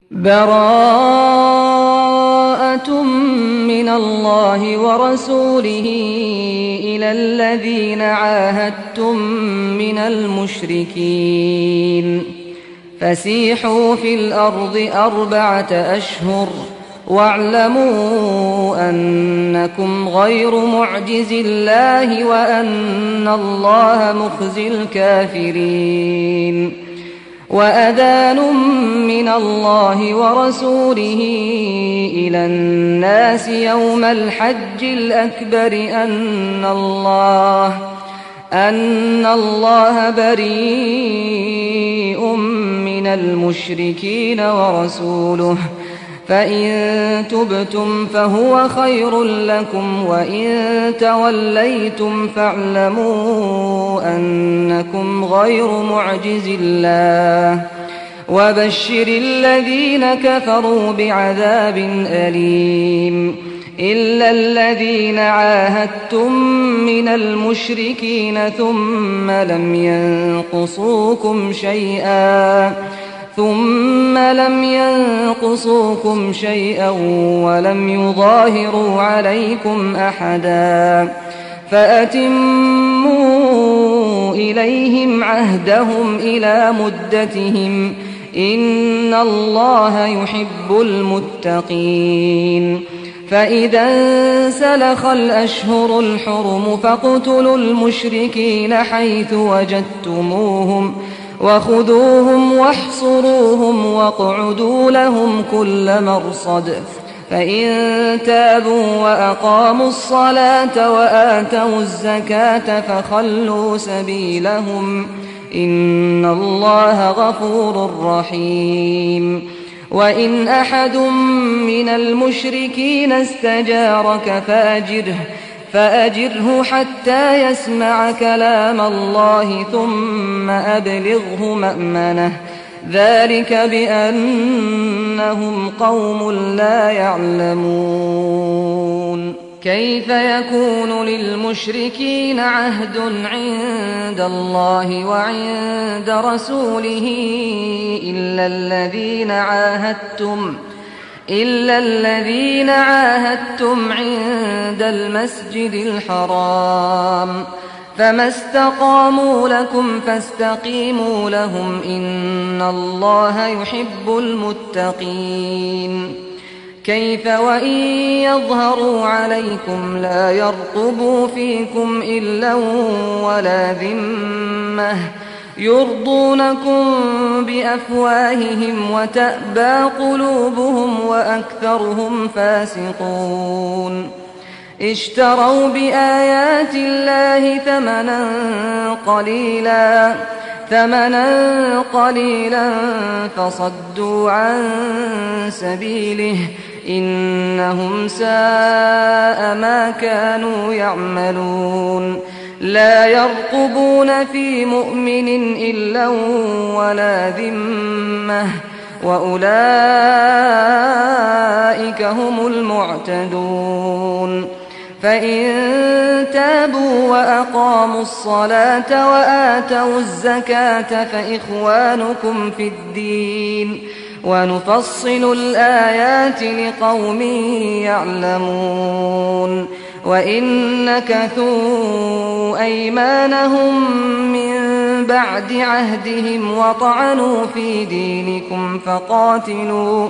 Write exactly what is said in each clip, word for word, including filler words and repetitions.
براءة من الله ورسوله إلى الذين عاهدتم من المشركين فسيحوا في الأرض أربعة أشهر واعلموا أنكم غير معجز الله وأن الله مخزي الكافرين. وأذان من الله ورسوله إلى الناس يوم الحج الأكبر أن الله أن الله بريء من المشركين ورسوله فإن تبتم فهو خير لكم وإن توليتم فاعلموا أنكم غير معجز الله وبشر الذين كفروا بعذاب أليم. إلا الذين عاهدتم من المشركين ثم لم ينقصوكم شيئا ثم لم ينقصوكم شيئا ولم يظاهروا عليكم أحدا فأتموا إليهم عهدهم إلى مدتهم إن الله يحب المتقين. فإذا انسلخ الأشهر الحرم فاقتلوا المشركين حيث وجدتموهم وخذوهم واحصروهم واقعدوا لهم كل مرصد فإن تابوا وأقاموا الصلاة وآتوا الزكاة فخلوا سبيلهم إن الله غفور رحيم. وإن أحد من المشركين استجارك فأجره فأجره حتى يسمع كلام الله ثم أبلغه مأمنه ذلك بأنهم قوم لا يعلمون. كيف يكون للمشركين عهد عند الله وعند رسوله إلا الذين عاهدتم إلا الذين عاهدتم عند المسجد الحرام فما استقاموا لكم فاستقيموا لهم إن الله يحب المتقين. كيف وإن يظهروا عليكم لا يرقبوا فيكم إلا ولا ذمة يرضونكم بأفواههم وتأبى قلوبهم وأكثرهم فاسقون. اشتروا بآيات الله ثمنا قليلا ثمنا قليلا فصدوا عن سبيله إنهم ساء ما كانوا يعملون. لا يرقبون في مؤمن إلا ولا ذمة وأولئك هم المعتدون. فإن تابوا وأقاموا الصلاة وآتوا الزكاة فإخوانكم في الدين ونفصل الآيات لقوم يعلمون. وإن نكثوا أيمانهم من بعد عهدهم وطعنوا في دينكم فقاتلوا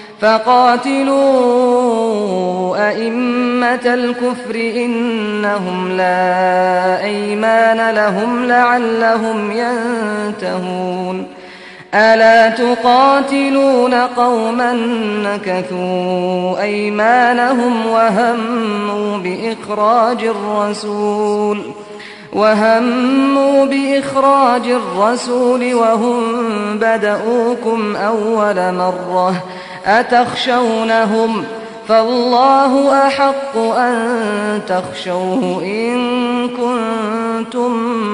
فقاتلوا أئمة الكفر إنهم لا أيمان لهم لعلهم ينتهون. ألا تقاتلون قوما نكثوا أيمانهم وهموا بإخراج الرسول وهموا بإخراج الرسول وهم بدؤوكم أول مرة أتخشونهم فالله أحق أن تخشوه إن كنتم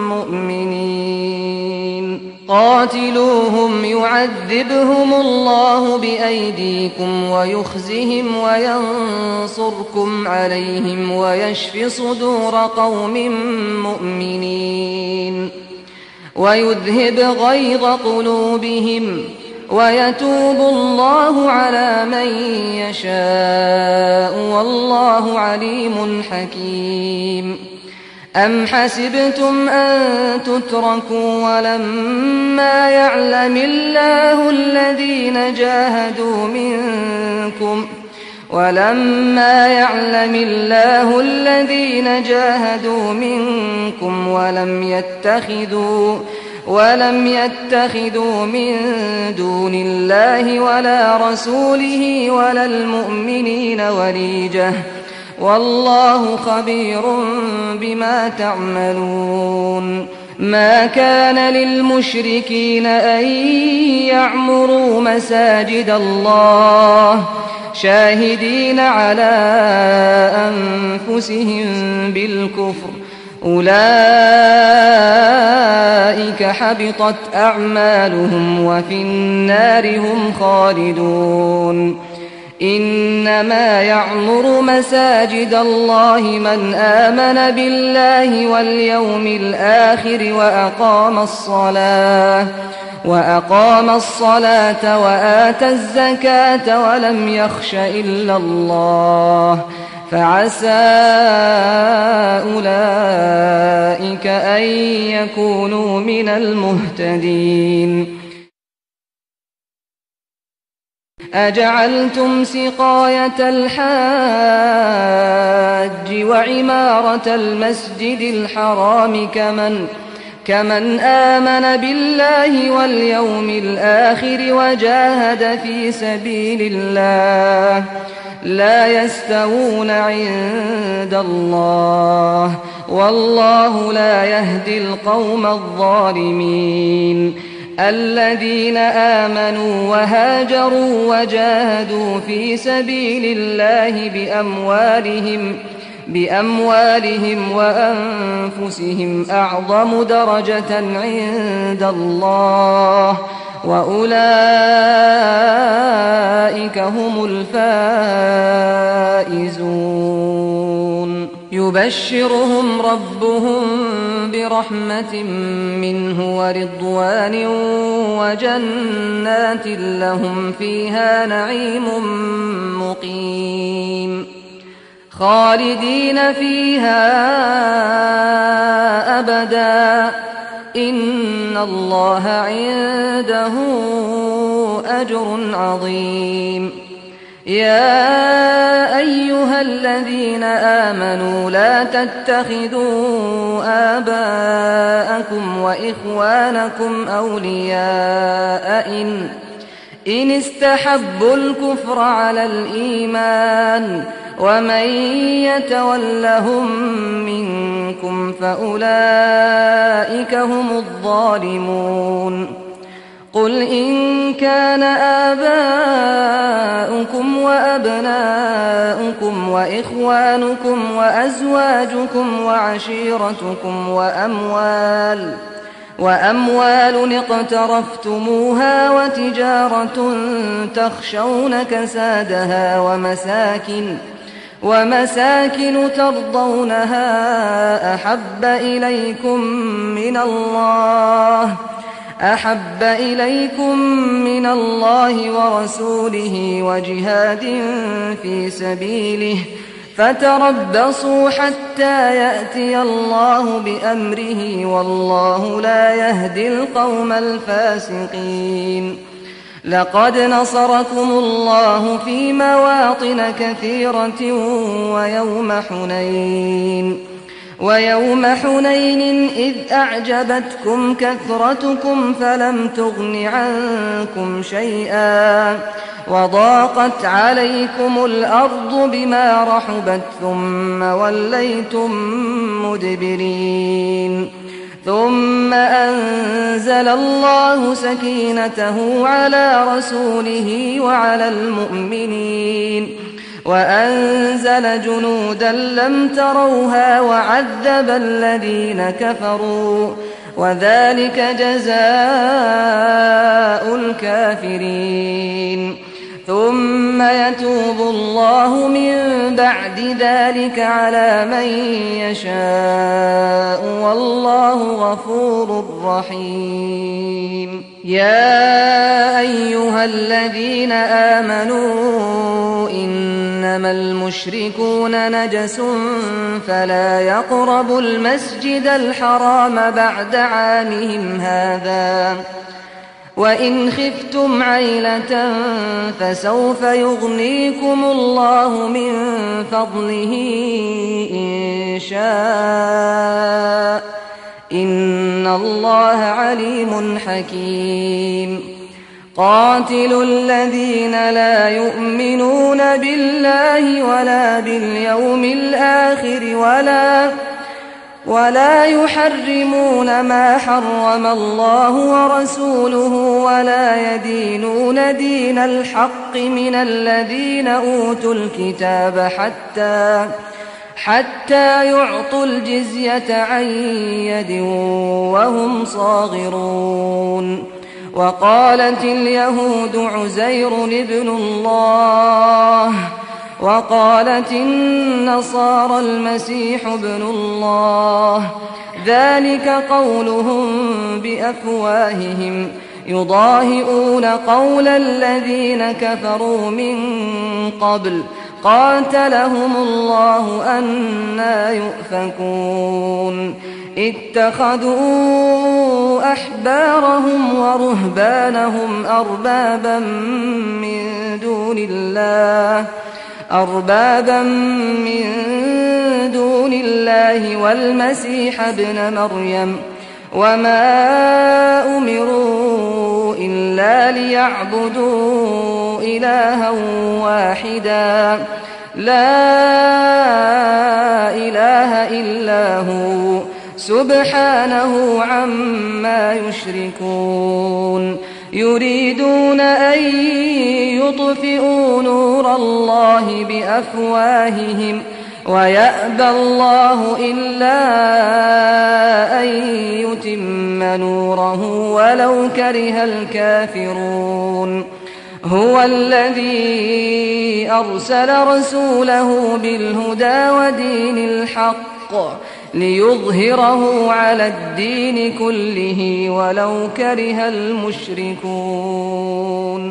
مؤمنين. قاتلوهم يعذبهم الله بأيديكم ويخزهم وينصركم عليهم ويشف صدور قوم مؤمنين ويذهب غيظ قلوبهم ويتوب الله على من يشاء والله عليم حكيم. أم حسبتم أن تتركوا ولما يعلم الله الذين جاهدوا منكم ولما يعلم الله الذين جاهدوا منكم ولم يتخذوا ولم يتخذوا من دون الله ولا رسوله ولا المؤمنين وليجة والله خبير بما تعملون. ما كان للمشركين أن يعمروا مساجد الله شاهدين على أنفسهم بالكفر أولئك حبطت أعمالهم وفي النار هم خالدون. إنما يعمر مساجد الله من آمن بالله واليوم الآخر وأقام الصلاة وأقام الصلاة وآتى الزكاة ولم يخش إلا الله فعسى أولئك أن يكونوا من المهتدين. أجعلتم سقاية الحاج وعمارة المسجد الحرام كمن كمن آمن بالله واليوم الآخر وجاهد في سبيل الله لا يستوون عند الله والله لا يهدي القوم الظالمين. الذين آمنوا وهاجروا وجاهدوا في سبيل الله بأموالهم بأموالهم وأنفسهم أعظم درجة عند الله وأولئك هم الفائزون. يبشرهم ربهم برحمة منه ورضوان وجنات لهم فيها نعيم مقيم خالدين فيها أبدا إن الله عنده أجر عظيم. يا أيها الذين آمنوا لا تتخذوا آباءكم وإخوانكم أولياء إن إن استحبوا الكفر على الإيمان ومن يتولهم منكم فأولئك هم الظالمون. قل إن كان آباؤكم وأبناؤكم وإخوانكم وأزواجكم وعشيرتكم وأموال وأموال اقترفتموها وتجارة تخشون كسادها ومساكن ومساكن ترضونها أحب إليكم من الله أحب إليكم من الله ورسوله وجهاد في سبيله فتربصوا حتى يأتي الله بأمره والله لا يهدي القوم الفاسقين. لقد نصركم الله في مواطن كثيرة ويوم حنين ويوم حنين إذ أعجبتكم كثرتكم فلم تغن عنكم شيئا وضاقت عليكم الأرض بما رحبت ثم وليتم مدبرين. ثم أنزل الله سكينته على رسوله وعلى المؤمنين وأنزل جنودا لم تروها وعذب الذين كفروا وذلك جزاء الكافرين. ثم يتوب الله من بعد ذلك على من يشاء والله غفور رحيم. يا أيها الذين آمنوا إنما المشركون نجس فلا يقربوا المسجد الحرام بعد عامهم هذا وإن خفتم عيلة فسوف يغنيكم الله من فضله إن شاء إن الله عليم حكيم قاتلوا الذين لا يؤمنون بالله ولا باليوم الآخر ولا ولا يحرمون ما حرم الله ورسوله ولا يدينون دين الحق من الذين أوتوا الكتاب حتى حتى يعطوا الجزية عن يد وهم صاغرون وقالت اليهود عزير ابن الله وقالت النصارى المسيح ابن الله ذلك قولهم بأفواههم يضاهئون قول الذين كفروا من قبل قاتلهم الله أنى يؤفكون اتخذوا أحبارهم ورهبانهم أربابا من دون الله أربابا من دون الله والمسيح ابن مريم وما أمروا إلا ليعبدوا إلها واحدا لا إله إلا هو سبحانه عما يشركون يريدون أن يطفئوا نور الله بأفواههم ويأبى الله إلا أن يتم نوره ولو كره الكافرون هو الذي أرسل رسوله بالهدى ودين الحق ليظهره على الدين كله ولو كره المشركون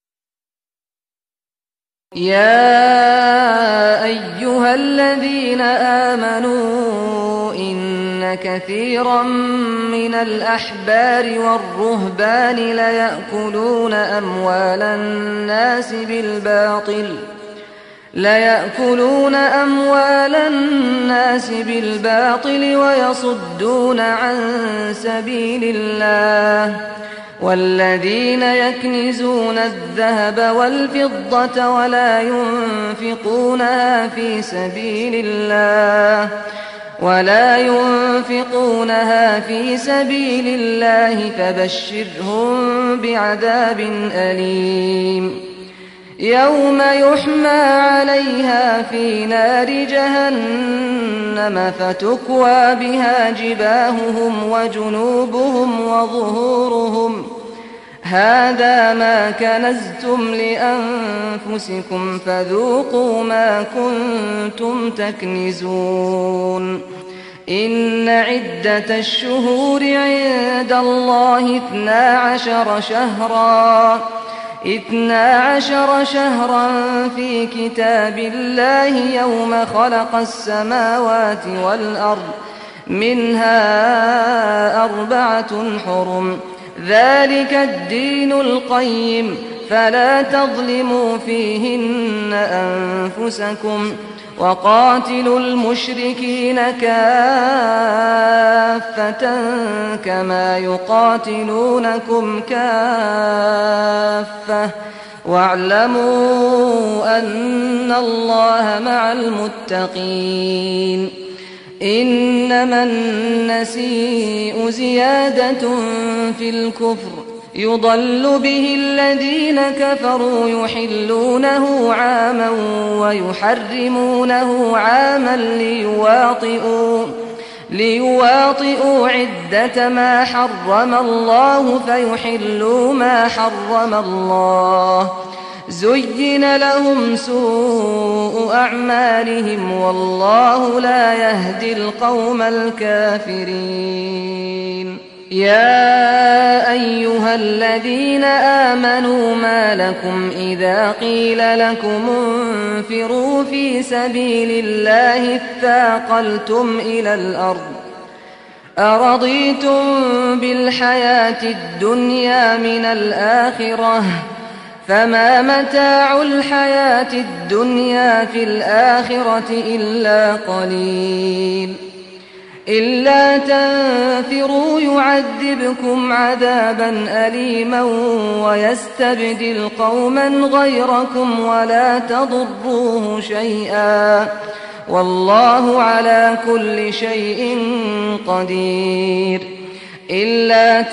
يا أيها الذين آمنوا إن كثيرا من الأحبار والرهبان ليأكلون أموال الناس بالباطل ليأكلون أموال الناس بالباطل ويصدون عن سبيل الله والذين يكنزون الذهب والفضة ولا ينفقونها في سبيل الله ولا ينفقونها في سبيل الله فبشرهم بعذاب أليم يوم يحمى عليها في نار جهنم فتكوى بها جباههم وجنوبهم وظهورهم هذا ما كنزتم لأنفسكم فذوقوا ما كنتم تكنزون إن عدة الشهور عند الله اثنا عشر شهرا اثنا عشر شهرا في كتاب الله يوم خلق السماوات والأرض منها أربعة حرم ذلك الدين القيم فلا تظلموا فيهن أنفسكم وقاتلوا المشركين كافة كما يقاتلونكم كافة واعلموا أن الله مع المتقين إنما النسيء زيادة في الكفر يضل به الذين كفروا يحلونه عاما ويحرمونه عاما ليواطئوا ليواطئوا عدة ما حرم الله فيحلوا ما حرم الله زين لهم سوء أعمالهم والله لا يهدي القوم الكافرين. يا أيها الذين آمنوا ما لكم إذا قيل لكم انفروا في سبيل الله اثاقلتم إلى الأرض أرضيتم بالحياة الدنيا من الآخرة فما متاع الحياة الدنيا في الآخرة إلا قليل إلا تنفروا يعذبكم عذابا أليما ويستبدل قوما غيركم ولا تضروه شيئا والله على كل شيء قدير إلا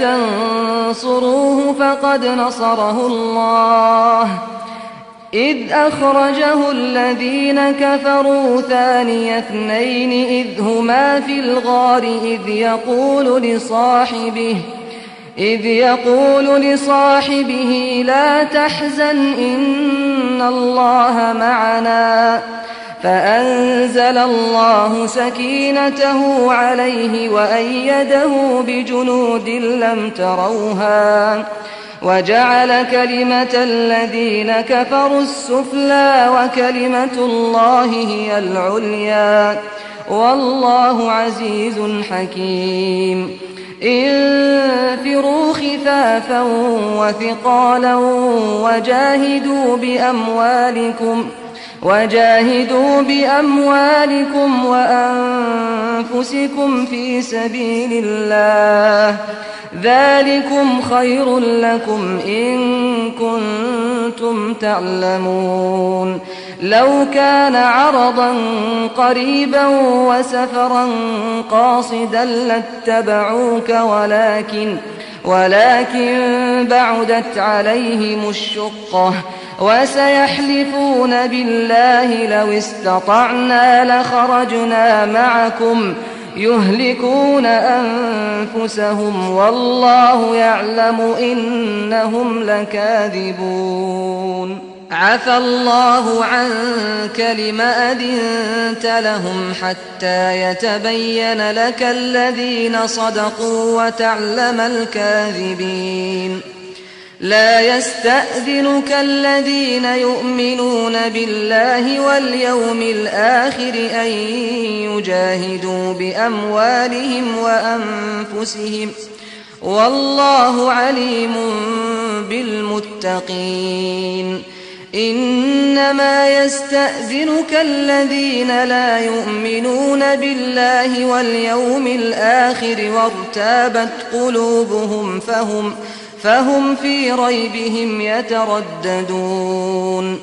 تنصروه فقد نصره الله إذ أخرجه الذين كفروا ثاني اثنين إذ هما في الغار إذ يقول لصاحبه إذ يقول لصاحبه لا تحزن إن الله معنا فأنزل الله سكينته عليه وأيده بجنود لم تروها وجعل كلمة الذين كفروا السفلى وكلمة الله هي العليا والله عزيز حكيم انفروا خفافا وثقالا وجاهدوا بأموالكم وجاهدوا بأموالكم وأنفسكم في سبيل الله ذلكم خير لكم إن كنتم تعلمون لو كان عرضا قريبا وسفرا قاصدا لاتبعوك ولكن ولكن بعدت عليهم الشقة وسيحلفون بالله لو استطعنا لخرجنا معكم يهلكون أنفسهم والله يعلم إنهم لكاذبون عفى الله عنك لم أذنت لهم حتى يتبين لك الذين صدقوا وتعلم الكاذبين لا يستأذنك الذين يؤمنون بالله واليوم الآخر أن يجاهدوا بأموالهم وأنفسهم والله عليم بالمتقين إنما يستأذنك الذين لا يؤمنون بالله واليوم الآخر وارتابت قلوبهم فهم فهم في ريبهم يترددون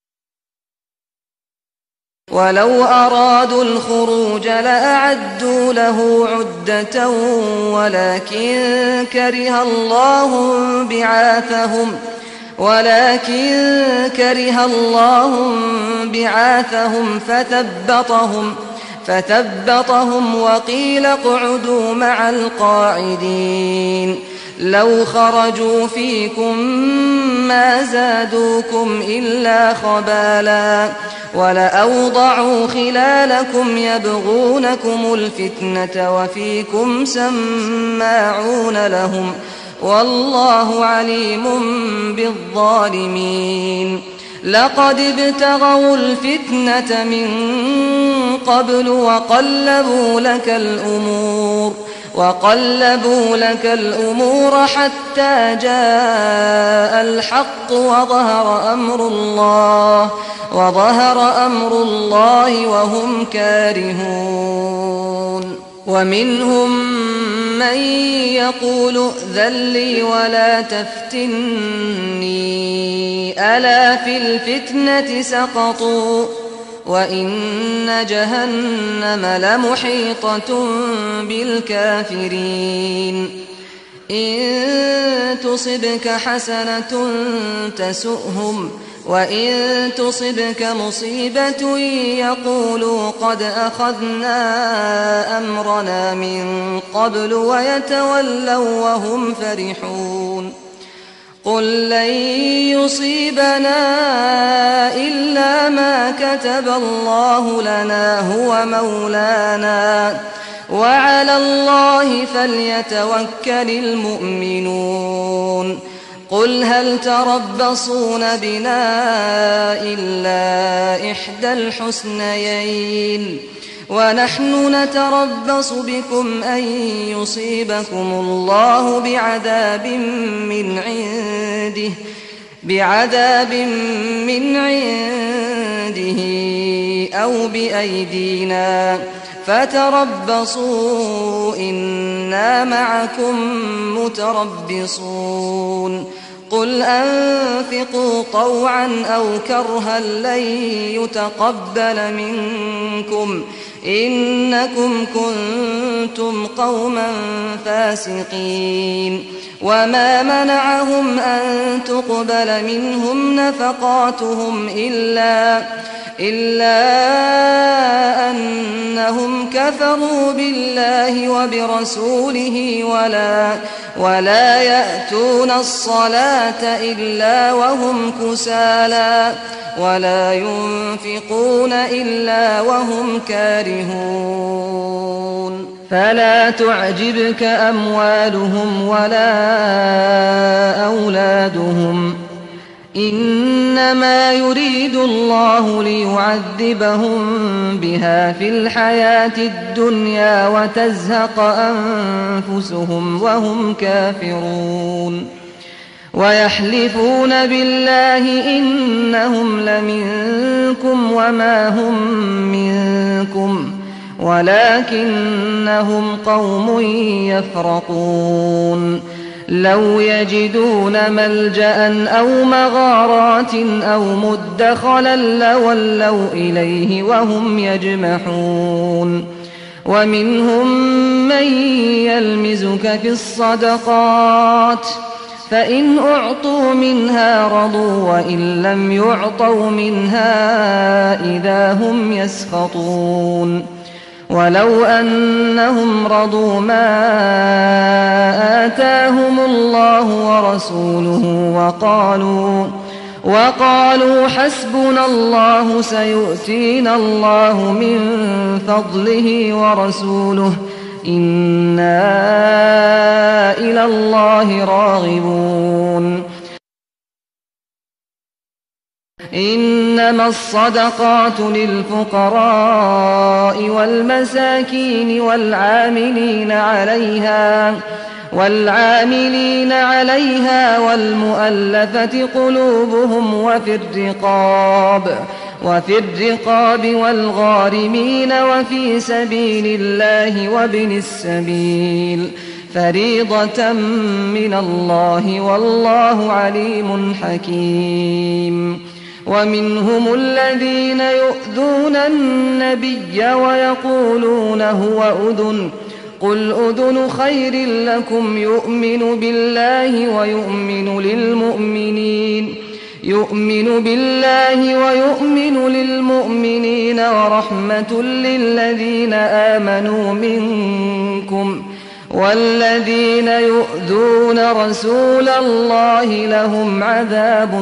ولو أرادوا الخروج لأعدوا له عدة ولكن كره الله بعاثهم ولكن كره الله بعاثهم فثبطهم فثبطهم وقيل اقعدوا مع القاعدين لو خرجوا فيكم ما زادوكم إلا خبالا ولأوضعوا خلالكم يبغونكم الفتنة وفيكم سماعون لهم والله عليم بالظالمين لقد ابتغوا الفتنة من قبل وقلبوا لك الأمور وقلبوا لك الأمور حتى جاء الحق وظهر أمر الله وظهر أمر الله وهم كارهون ومنهم من يقول ائذن لي ولا تفتني ألا في الفتنة سقطوا وإن جهنم لمحيطة بالكافرين إن تصبك حسنة تسؤهم وإن تصبك مصيبة يقولوا قد أخذنا أمرنا من قبل ويتولوا وهم فرحون قل لن يصيبنا إلا ما كتب الله لنا هو مولانا وعلى الله فليتوكل المؤمنون قل هل تربصون بنا إلا إحدى الحسنيين ونحن نتربص بكم أن يصيبكم الله بعذاب من عنده بعذاب من عنده أو بأيدينا فتربصوا إنا معكم متربصون قل أنفقوا طوعا أو كرها لن يتقبل منكم إنكم كنتم قوما فاسقين وما منعهم أن تقبل منهم نفقاتهم إلا إلا أنهم كفروا بالله وبرسوله ولا ولا يأتون الصلاة إلا وهم كسالى ولا ينفقون إلا وهم كارهون فلا تعجبك أموالهم ولا أولادهم إنما يريد الله ليعذبهم بها في الحياة الدنيا وتزهق أنفسهم وهم كافرون ويحلفون بالله إنهم لمنكم وما هم منكم ولكنهم قوم يفرقون لو يجدون ملجأ أو مغارات أو مدخلا لولوا إليه وهم يجمحون ومنهم من يلمزك في الصدقات فإن أعطوا منها رضوا وإن لم يعطوا منها إذا هم يسخطون ولو أنهم رضوا ما آتاهم الله ورسوله وقالوا وقالوا حسبنا الله سيؤتينا الله من فضله ورسوله إنا إلى الله راغبون إنما الصدقات للفقراء والمساكين والعاملين عليها والعاملين عليها والمؤلفة قلوبهم وفي الرقاب وفي الرقاب والغارمين وفي سبيل الله وابن السبيل فريضة من الله والله عليم حكيم ومنهم الذين يؤذون النبي ويقولون هو أذن قل أذن خير لكم يؤمن بالله ويؤمن للمؤمنين يؤمن بالله ويؤمن للمؤمنين ورحمة للذين آمنوا منكم والذين يؤذون رسول الله لهم عذاب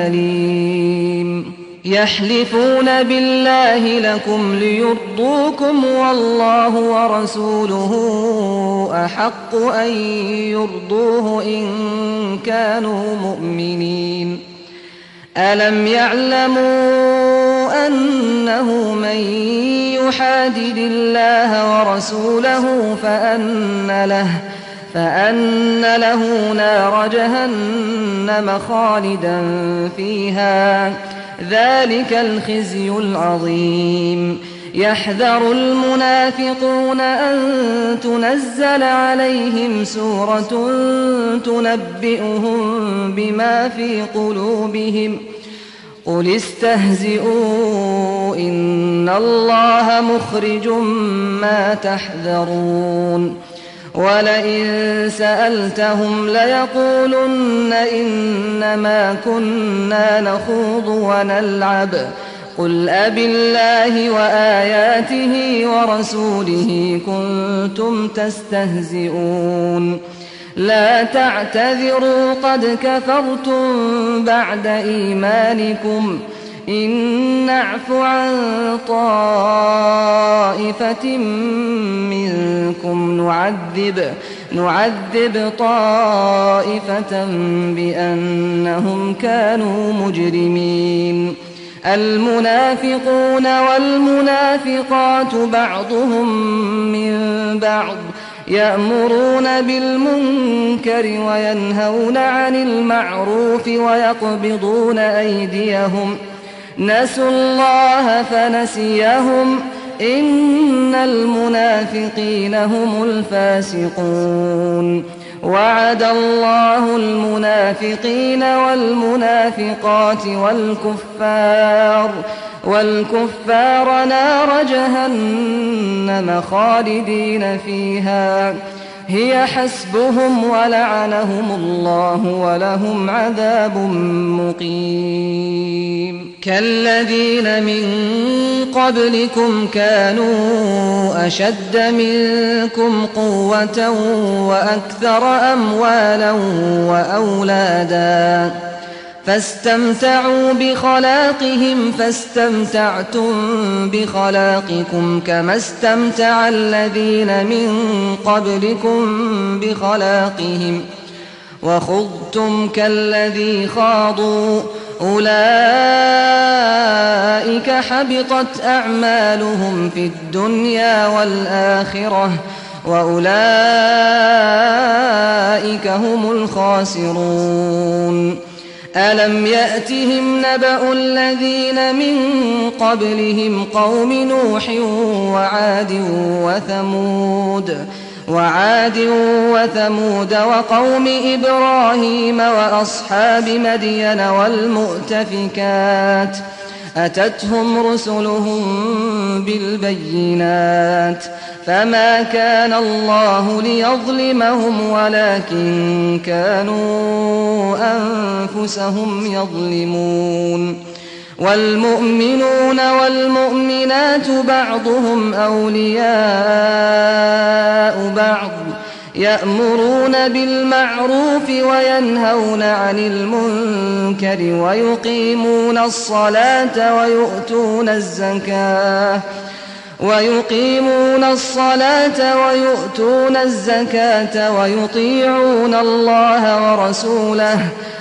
أليم يحلفون بالله لكم ليرضوكم والله ورسوله أحق أن يرضوه إن كانوا مؤمنين ألم يعلموا أنه من يحادد الله ورسوله فأن له فأن له نار جهنم خالدا فيها ذلك الخزي العظيم يحذر المنافقون أن تنزل عليهم سورة تنبئهم بما في قلوبهم قل استهزئوا إن الله مخرج ما تحذرون ولئن سألتهم ليقولن إنما كنا نخوض ونلعب قل أبالله وآياته ورسوله كنتم تستهزئون لا تعتذروا قد كفرتم بعد إيمانكم إن نعف عن طائفة منكم نعذب نعذب طائفة بأنهم كانوا مجرمين المنافقون والمنافقات بعضهم من بعض يأمرون بالمنكر وينهون عن المعروف ويقبضون أيديهم نسوا الله فنسيهم إن المنافقين هم الفاسقون وعد الله المنافقين والمنافقات والكفار والكفار نار جهنم خالدين فيها هي حسبهم ولعنهم الله ولهم عذاب مقيم كالذين من قبلكم كانوا أشد منكم قوة وأكثر أموالا وأولادا فاستمتعوا بخلاقهم فاستمتعتم بخلاقكم كما استمتع الذين من قبلكم بخلاقهم وخضتم كالذي خاضوا أولئك حبطت أعمالهم في الدنيا والآخرة وأولئك هم الخاسرون ألم يأتهم نبأ الذين من قبلهم قوم نوح وعاد وثمود وعاد وثمود وقوم إبراهيم وأصحاب مدين والمؤتفكات أتتهم رسلهم بالبينات فما كان الله ليظلمهم ولكن كانوا أنفسهم يظلمون والمؤمنون والمؤمنات بعضهم أولياء بعض يأمرون بالمعروف وينهون عن المنكر ويقيمون الصلاة ويؤتون الزكاة ويقيمون الصلاة ويؤتون الزكاة ويطيعون الله ورسوله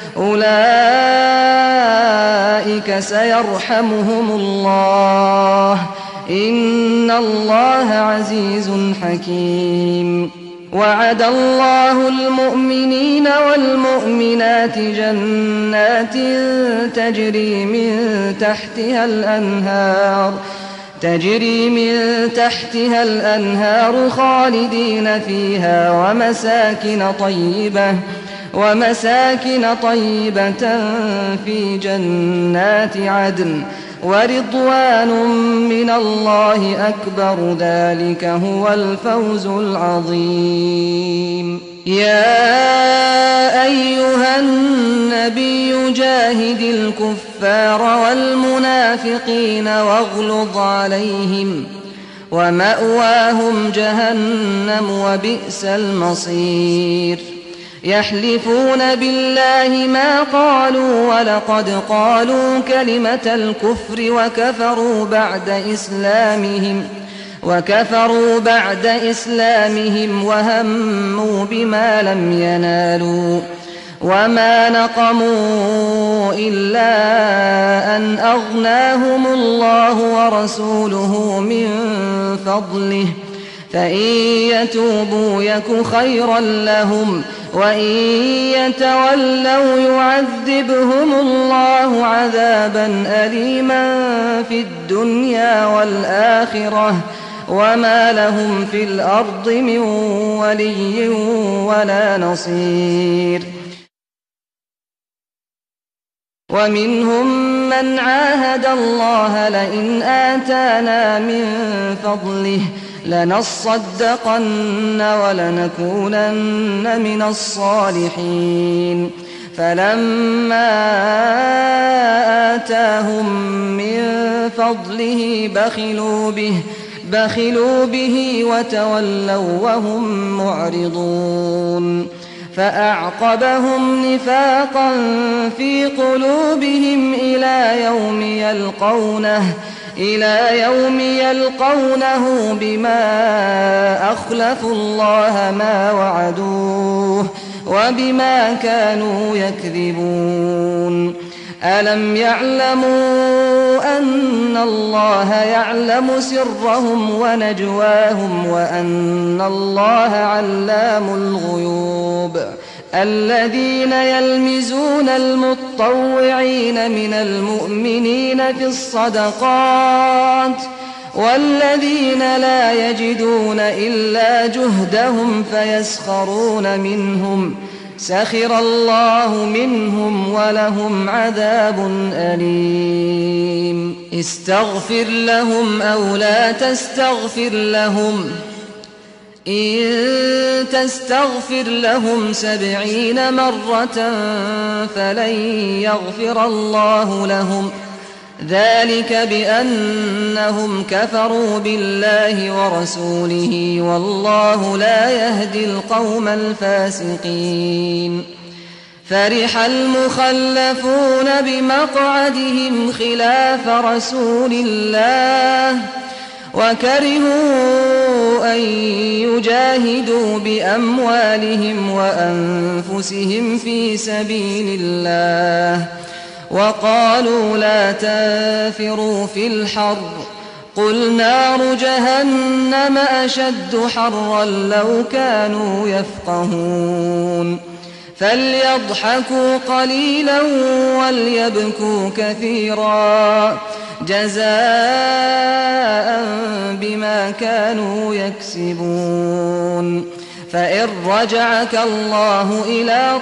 أولئك سيرحمهم الله إن الله عزيز حكيم وعد الله المؤمنين والمؤمنات جنات تجري من تحتها الأنهار تجري من تحتها الأنهار خالدين فيها ومساكن طيبة ومساكن طيبة في جنات عدن ورضوان من الله أكبر ذلك هو الفوز العظيم يا أيها النبي جاهد الكفار والمنافقين واغلظ عليهم ومأواهم جهنم وبئس المصير يحلفون بالله ما قالوا ولقد قالوا كلمة الكفر وكفروا بعد إسلامهم وكفروا بعد إسلامهم وهموا بما لم ينالوا وما نقموا إلا أن أغناهم الله ورسوله من فضله فإن يتوبوا يك خيرا لهم وإن يتولوا يعذبهم الله عذابا أليما في الدنيا والآخرة وما لهم في الأرض من ولي ولا نصير ومنهم من عاهد الله لئن آتانا من فضله لنصدقن ولنكونن من الصالحين فلما آتاهم من فضله بخلوا به بخلوا به وتولوا وهم معرضون فأعقبهم نفاقا في قلوبهم إلى يوم يلقونه إلى يوم يلقونه بما أخلفوا الله ما وعدوه وبما كانوا يكذبون. ألم يعلموا أن الله يعلم سرهم ونجواهم وأن الله علام الغيوب. الذين يلمزون المطوعين من المؤمنين في الصدقات والذين لا يجدون إلا جهدهم فيسخرون منهم سخر الله منهم ولهم عذاب أليم. استغفر لهم أو لا تستغفر لهم إن تستغفر لهم سبعين مرة فلن يغفر الله لهم ذلك بأنهم كفروا بالله ورسوله والله لا يهدي القوم الفاسقين. فرح المخلفون بمقعدهم خلاف رسول الله وكرهوا أن يجاهدوا بأموالهم وأنفسهم في سبيل الله وقالوا لا تنفروا في الحر قل نار جهنم أشد حرا لو كانوا يفقهون. فليضحكوا قليلا وليبكوا كثيرا جزاء بما كانوا يكسبون. فإن رجعك الله إلى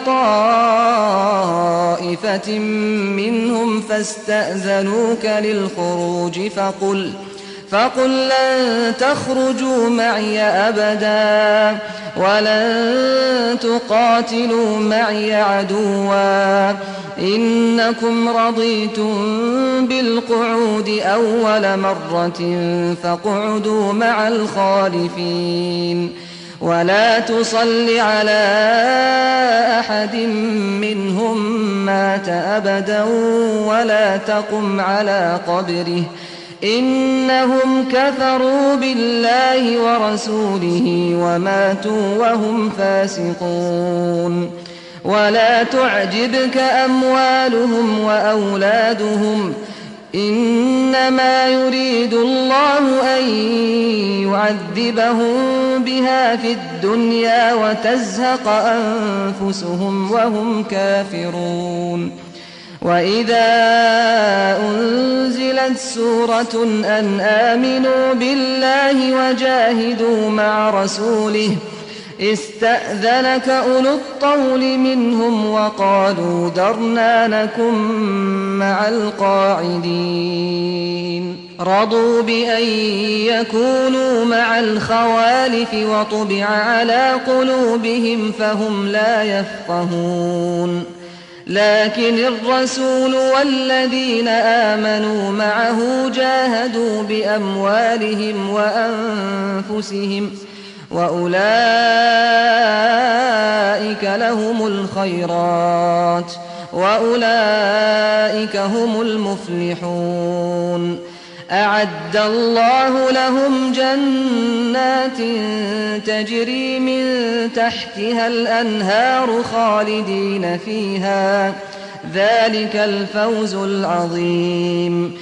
طائفة منهم فاستأذنوك للخروج فقل فقل لن تخرجوا معي أبدا ولن تقاتلوا معي عدوا إنكم رضيتم بالقعود أول مرة فاقعدوا مع الخالفين ولا تصل على أحد منهم مات أبدا ولا تقم على قبره إنهم كفروا بالله ورسوله وماتوا وهم فاسقون. ولا تعجبك أموالهم وأولادهم إنما يريد الله أن يعذبهم بها في الدنيا وتزهق أنفسهم وهم كافرون. وإذا أنزلت سورة أن آمنوا بالله وجاهدوا مع رسوله استأذنك أولو الطول منهم وقالوا ذرنا نكن مع القاعدين. رضوا بأن يكونوا مع الخوالف وطبع على قلوبهم فهم لا يفقهون. لكن الرسول والذين آمنوا معه جاهدوا بأموالهم وأنفسهم وأولئك لهم الخيرات وأولئك هم المفلحون. أعد الله لهم جنات تجري من تحتها الأنهار خالدين فيها ذلك الفوز العظيم.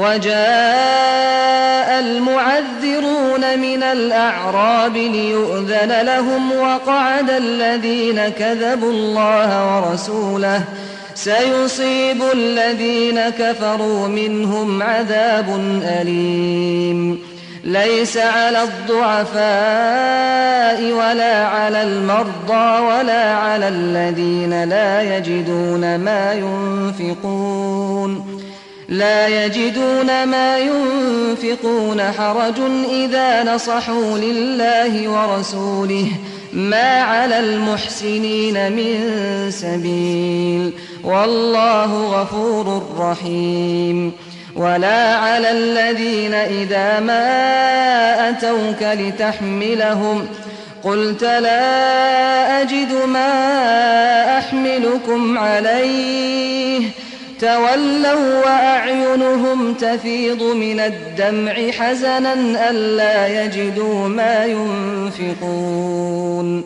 وجاء المعذرون من الأعراب ليؤذن لهم وقعد الذين كذبوا الله ورسوله سيصيب الذين كفروا منهم عذاب أليم. ليس على الضعفاء ولا على المرضى ولا على الذين لا يجدون ما ينفقون لا يجدون ما ينفقون حرج إذا نصحوا لله ورسوله ما على المحسنين من سبيل والله غفور رحيم. ولا على الذين إذا ما أتوك لتحملهم قلت لا أجد ما أحملكم عليه تولوا وأعينهم تفيض من الدمع حزنا ألا يجدوا ما ينفقون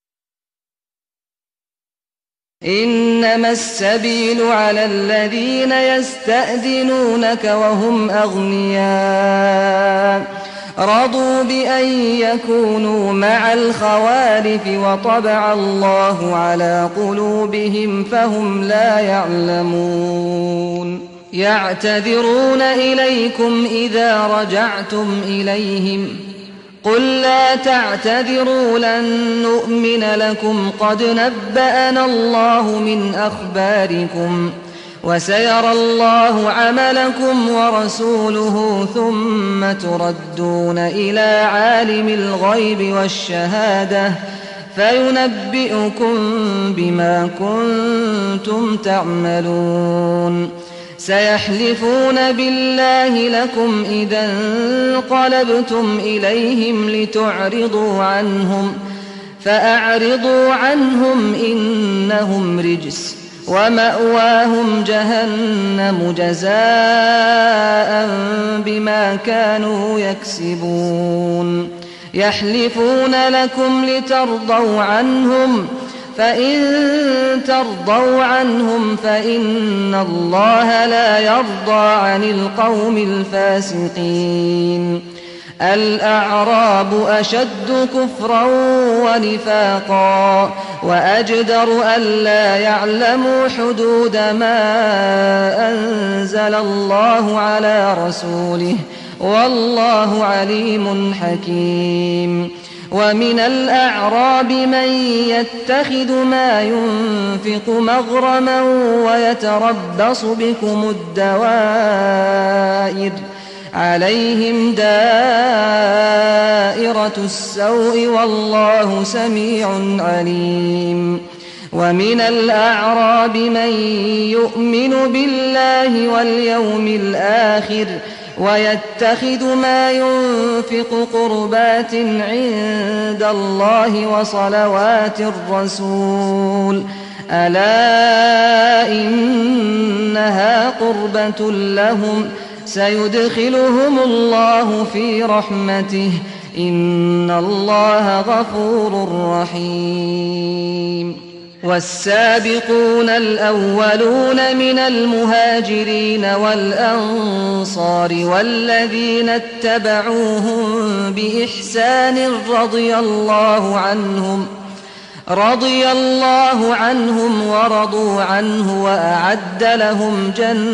إنما السبيل على الذين يستأذنونك وهم أغنياء رضوا بأن يكونوا مع الخوالف وطبع الله على قلوبهم فهم لا يعلمون يعتذرون إليكم إذا رجعتم إليهم قل لا تعتذروا لن نؤمن لكم قد نبأنا الله من أخباركم وسيرى الله عملكم ورسوله ثم تردون إلى عالم الغيب والشهادة فينبئكم بما كنتم تعملون سيحلفون بالله لكم إذا انقلبتم إليهم لتعرضوا عنهم فأعرضوا عنهم إنهم رجس ومأواهم جهنم جزاء بما كانوا يكسبون يحلفون لكم لترضوا عنهم فإن ترضوا عنهم فإن الله لا يرضى عن القوم الفاسقين الأعراب أشد كفرا ونفاقا وأجدر ألا يعلموا حدود ما أنزل الله على رسوله والله عليم حكيم ومن الأعراب من يتخذ ما ينفق مغرما ويتربص بكم الدوائر عليهم دائرة السوء والله سميع عليم ومن الأعراب من يؤمن بالله واليوم الآخر ويتخذ ما ينفق قربات عند الله وصلوات الرسول ألا إنها قربة لهم سيدخلهم الله في رحمته إن الله غفور رحيم والسابقون الأولون من المهاجرين والأنصار والذين اتبعوهم بإحسان رضي الله عنهم رضي الله عنهم ورضوا عنه وأعد لهم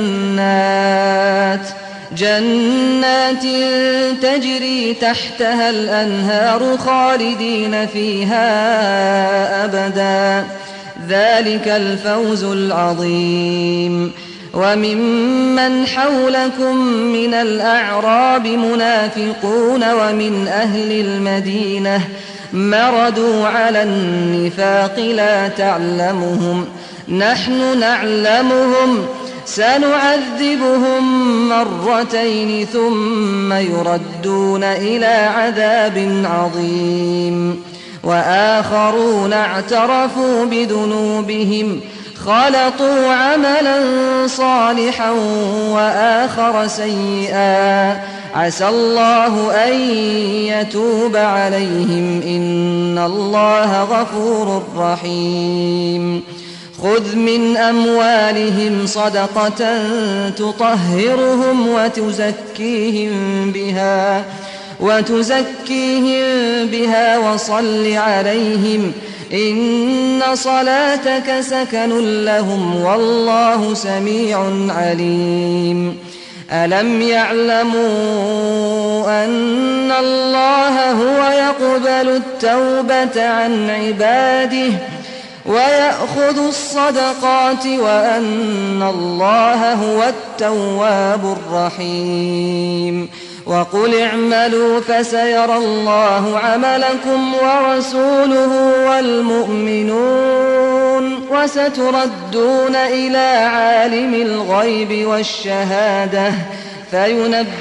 جنات جنات تجري تحتها الأنهار خالدين فيها أبدا ذلك الفوز العظيم وممن حولكم من الأعراب منافقون ومن أهل المدينة مردوا على النفاق لا تعلمهم نحن نعلمهم سنعذبهم مرتين ثم يردون إلى عذاب عظيم وآخرون اعترفوا بذنوبهم خلطوا عملا صالحا وآخر سيئا عسى الله أن يتوب عليهم إن الله غفور رحيم خذ من أموالهم صدقة تطهرهم وتزكيهم بها وتزكيهم بها وصل عليهم إن صلاتك سكن لهم والله سميع عليم ألم يعلموا أن الله هو يقبل التوبة عن عباده ويأخذ الصدقات وأن الله هو التواب الرحيم وقل اعملوا فسيرى الله عملكم ورسوله والمؤمنون وستردون إلى عالم الغيب والشهادة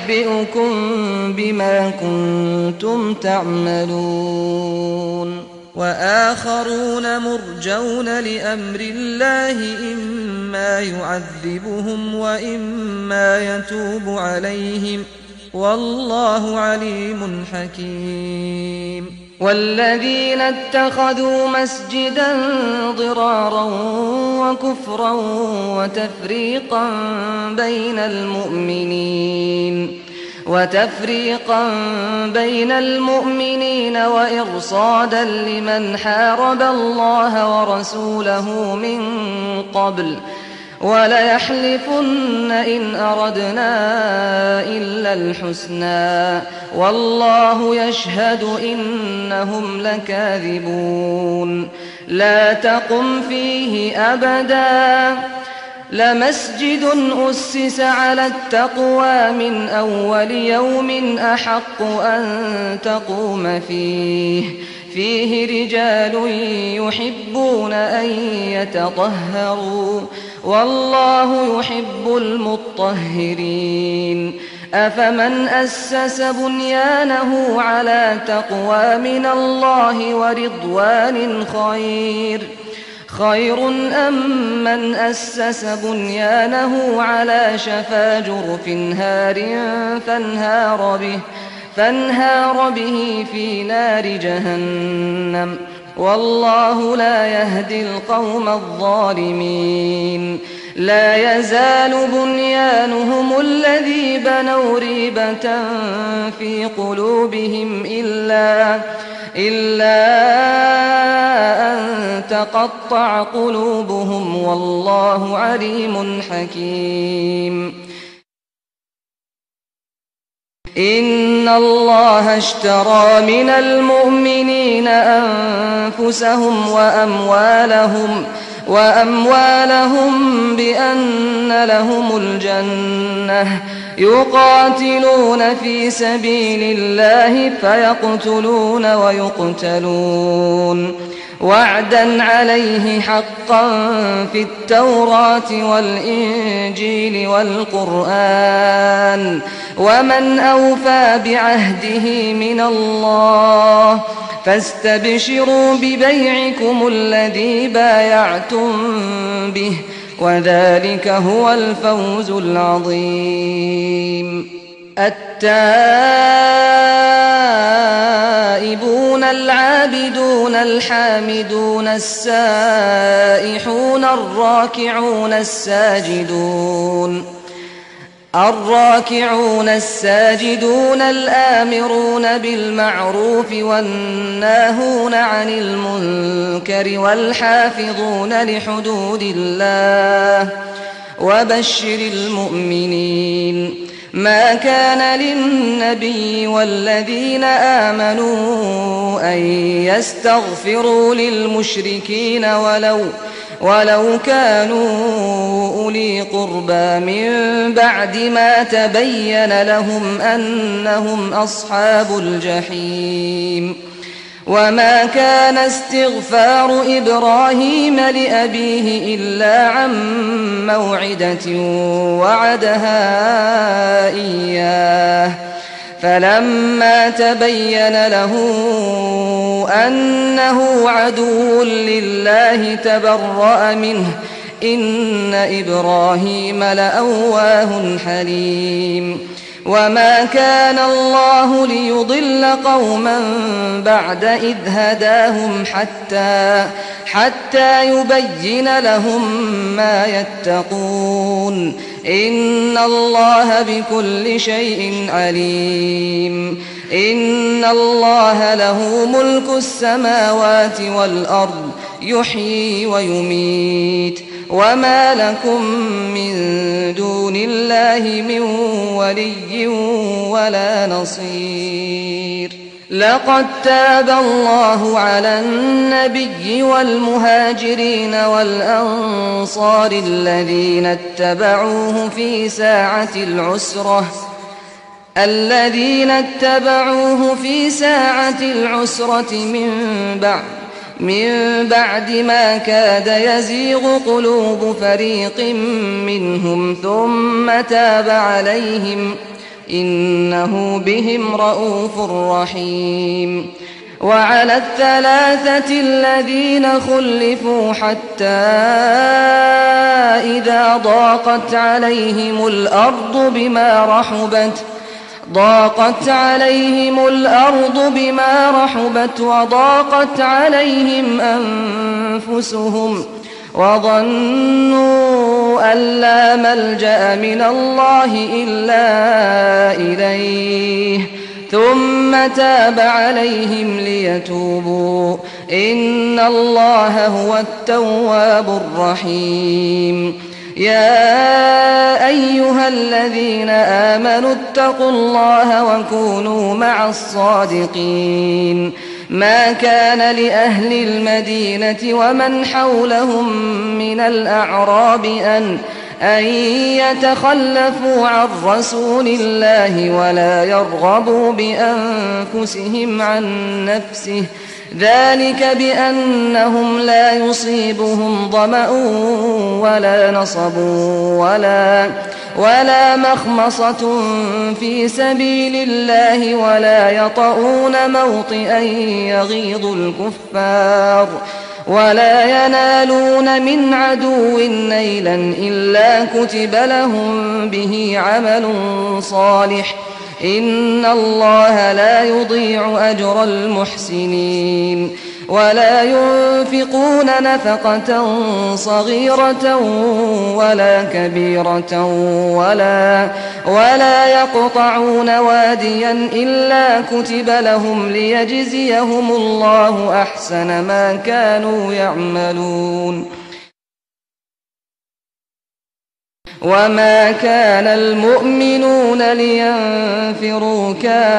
فينبئكم بما كنتم تعملون وآخرون مرجون لأمر الله إما يعذبهم وإما يتوب عليهم والله عليم حكيم. والذين اتخذوا مسجدا ضرارا وكفرا وتفريقا بين المؤمنين وتفريقا بين المؤمنين وإرصادا لمن حارب الله ورسوله من قبل وليحلفن إن أردنا إلا الحسنى والله يشهد إنهم لكاذبون. لا تقم فيه أبدا لمسجد أسس على التقوى من أول يوم أحق أن تقوم فيه فيه رجال يحبون أن يتطهروا والله يحب المطهرين. أفمن أسس بنيانه على تقوى من الله ورضوان خير خير أم من أسس بنيانه على شفا جرف هار فانهار به فانهار به في نار جهنم والله لا يهدي القوم الظالمين. لا يزال بنيانهم الذي بنوا ريبة في قلوبهم إلا إلا أن تقطع قلوبهم والله عليم حكيم. إن الله اشترى من المؤمنين أنفسهم وأموالهم وأموالهم بأن لهم الجنة يقاتلون في سبيل الله فيقتلون ويقتلون وعدا عليه حقا في التوراة والإنجيل والقرآن ومن أوفى بعهده من الله فاستبشروا ببيعكم الذي بايعتم به وذلك هو الفوز العظيم. التائبون العابدون الحامدون السائحون الراكعون الساجدون الراكعون الساجدون الآمرون بالمعروف والناهون عن المنكر والحافظون لحدود الله وبشر المؤمنين. ما كان للنبي والذين آمنوا أن يستغفروا للمشركين ولو ولو كانوا أولي قربى من بعد ما تبين لهم أنهم أصحاب الجحيم. وما كان استغفار إبراهيم لأبيه إلا عن موعدة وعدها إياه فلما تبين له أنه عدو لله تبرأ منه إن إبراهيم لأواه حليم. وما كان الله ليضل قوما بعد إذ هداهم حتى حتى يبين لهم ما يتقون إن الله بكل شيء عليم. إن الله له ملك السماوات والأرض يحيي ويميت وما لكم من دون الله من ولي ولا نصير. لقد تاب الله على النبي والمهاجرين والأنصار الذين اتبعوه في ساعة العسرة الذين اتبعوه في ساعة العسرة من بعد من بعد ما كاد يزيغ قلوب فريق منهم ثم تاب عليهم إنه بهم رءوف رحيم. وعلى الثلاثة الذين خلفوا حتى إذا ضاقت عليهم الأرض بما رحبت ضاقت عليهم الأرض بما رحبت وضاقت عليهم أنفسهم وظنوا أن لا ملجأ من الله إلا إليه ثم تاب عليهم ليتوبوا إن الله هو التواب الرحيم. يا أيها الذين آمنوا اتقوا الله وكونوا مع الصادقين. ما كان لأهل المدينة ومن حولهم من الأعراب أن أن يتخلفوا عن رسول الله ولا يرغبوا بأنفسهم عن نفسه ذلك بأنهم لا يصيبهم ظمأ ولا نصب ولا, ولا مخمصة في سبيل الله ولا يطؤون موطئا يغيظ الكفار ولا ينالون من عدو نيلا إلا كتب لهم به عمل صالح إن الله لا يضيع أجر المحسنين. ولا ينفقون نفقة صغيرة ولا كبيرة ولا, ولا يقطعون واديا إلا كتب لهم ليجزيهم الله أحسن ما كانوا يعملون. وما كان المؤمنون لينفروا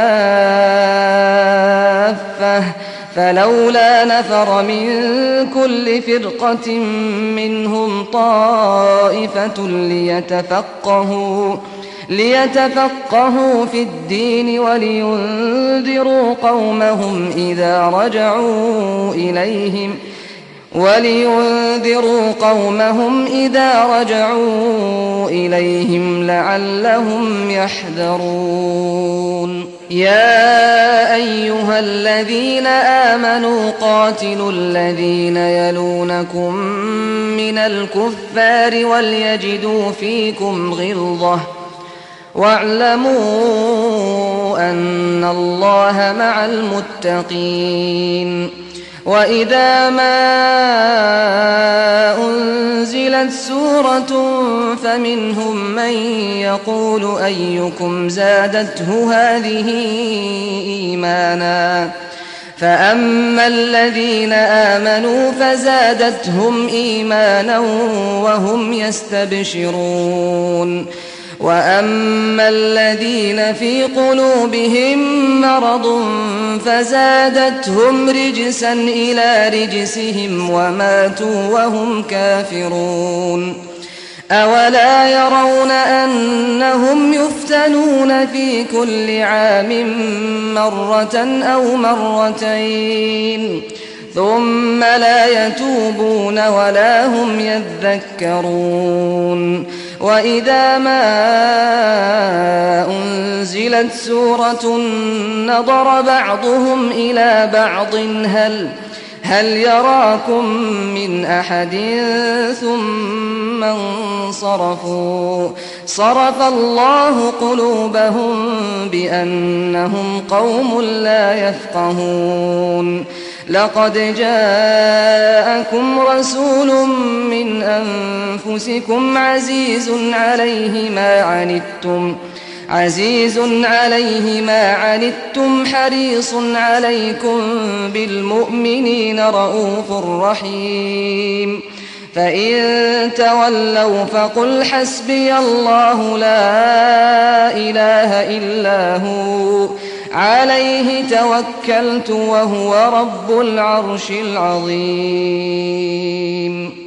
كافة فلولا نفر من كل فرقة منهم طائفة ليتفقهوا ليتفقهوا في الدين ولينذروا قومهم إذا رجعوا إليهم ولينذروا قومهم إذا رجعوا إليهم لعلهم يحذرون. يا أيها الذين آمنوا قاتلوا الذين يلونكم من الكفار وليجدوا فيكم غلظة واعلموا أن الله مع المتقين. وإذا ما أنزلت سورة فمنهم من يقول أيكم زادته هذه إيمانا فأما الذين آمنوا فزادتهم إيمانا وهم يستبشرون وأما الذين في قلوبهم مرض فزادتهم رجسا إلى رجسهم وماتوا وهم كافرون. أولا يرون أنهم يفتنون في كل عام مرة أو مرتين ثم لا يتوبون ولا هم يذكرون. وإذا ما أنزلت سورة نظر بعضهم إلى بعض هل هل يراكم من أحد ثم انصرفوا صرف الله قلوبهم بأنهم قوم لا يفقهون. لقد جاءكم رسول من أنفسكم عزيز عليه ما عنتم عزيز عليه ما عنتم حريص عليكم بالمؤمنين رؤوف رحيم. فإن تولوا فقل حسبي الله لا إله إلا هو عليه توكلت وهو رب العرش العظيم.